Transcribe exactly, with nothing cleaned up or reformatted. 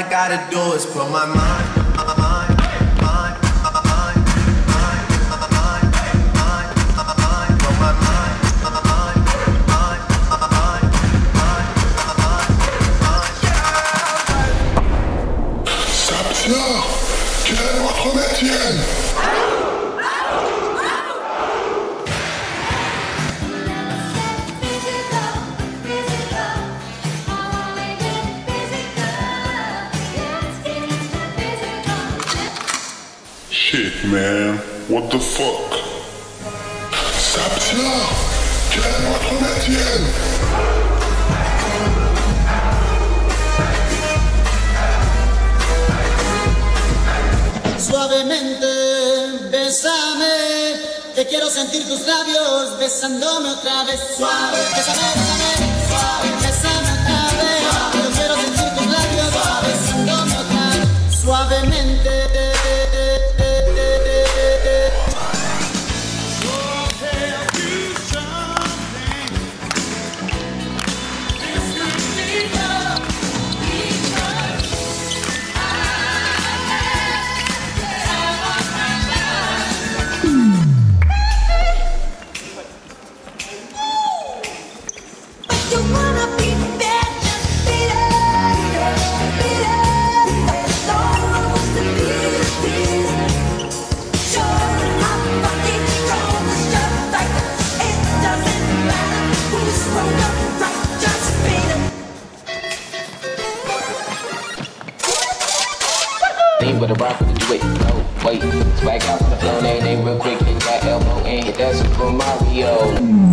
I gotta do is put my mind, mind, mind, mind, mind, mind, mind, mind, put my mind, mind, mind, mind, mind, mind. Sapna, quelle est votre métier? Shit, man, what the fuck? Sapna, quel est votre métier? Suavemente, bésame, que quiero sentir tus labios besándome otra vez. Suave, bésame, bésame, suave, bésame otra vez. Yo quiero sentir tus labios besándome otra vez. Suavemente. With a rock with the do it, no, wait, swag out to the flow, they, they real quick, hit that elbow and hit that Super Mario.